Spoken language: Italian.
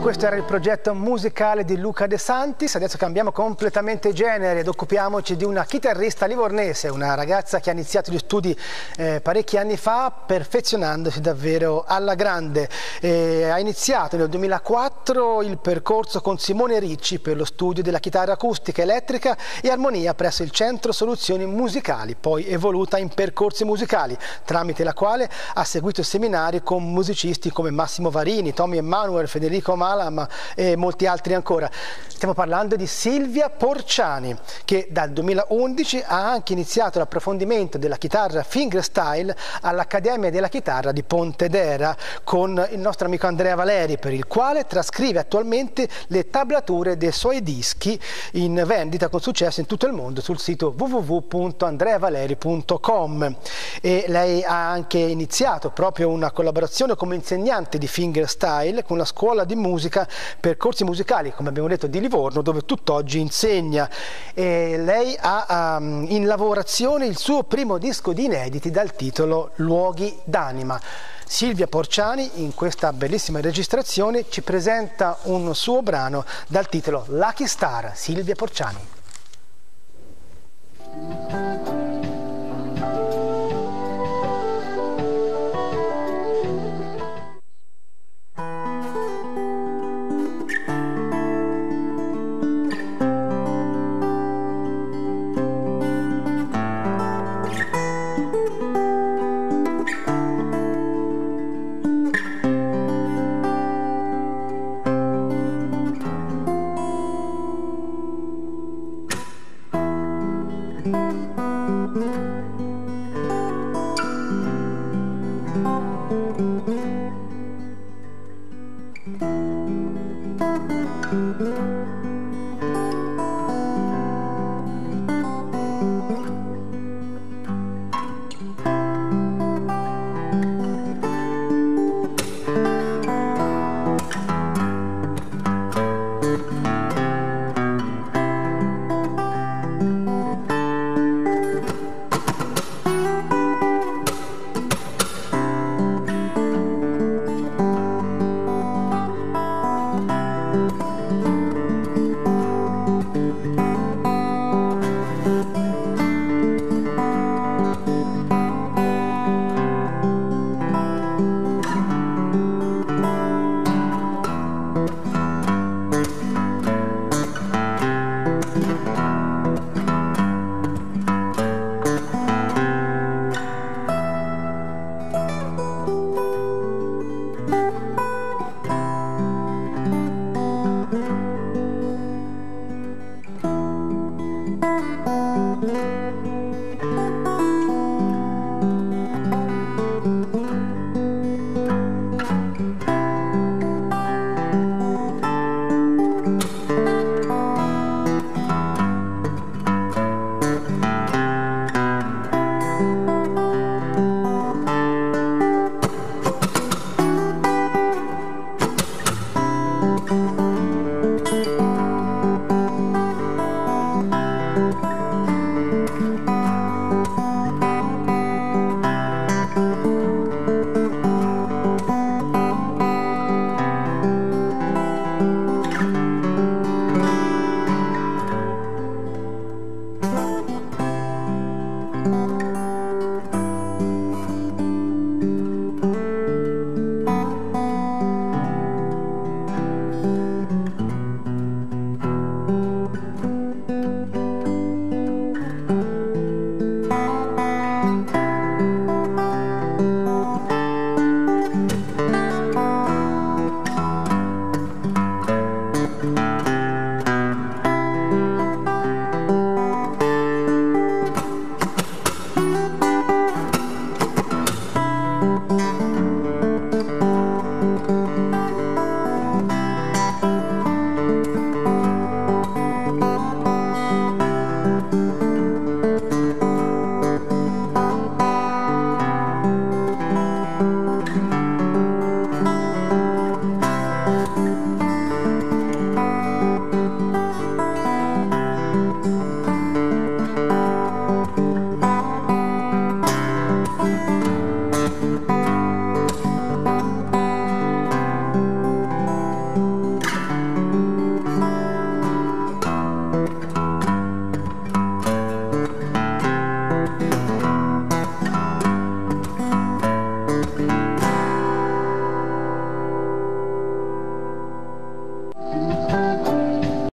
Questo era il progetto musicale di Luca De Santis. Adesso cambiamo completamente genere ed occupiamoci di una chitarrista livornese, una ragazza che ha iniziato gli studi parecchi anni fa, perfezionandosi davvero alla grande. Ha iniziato nel 2004 il percorso con Simone Ricci per lo studio della chitarra acustica, elettrica e armonia presso il Centro Soluzioni Musicali, poi evoluta in percorsi musicali, tramite la quale ha seguito seminari con musicisti come Massimo Varini, Tommy Emmanuel, Federico Malam e molti altri ancora. Stiamo parlando di Silvia Porciani, che dal 2011 ha anche iniziato l'approfondimento della chitarra fingerstyle all'Accademia della Chitarra di Pontedera con il nostro amico Andrea Valeri, per il quale trascrive attualmente le tablature dei suoi dischi in vendita con successo in tutto il mondo sul sito www.andreavaleri.com. E lei ha anche iniziato proprio una collaborazione come insegnante di fingerstyle con la scuola di musica Percorsi Musicali, come abbiamo detto, di Livorno, dove tutt'oggi insegna. E lei ha in lavorazione il suo primo disco di inediti dal titolo Luoghi d'anima. Silvia Porciani in questa bellissima registrazione ci presenta un suo brano dal titolo Lucky Star. Silvia Porciani.